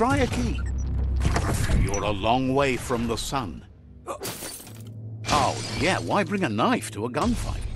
Try a key. You're a long way from the sun. Oh, yeah, why bring a knife to a gunfight?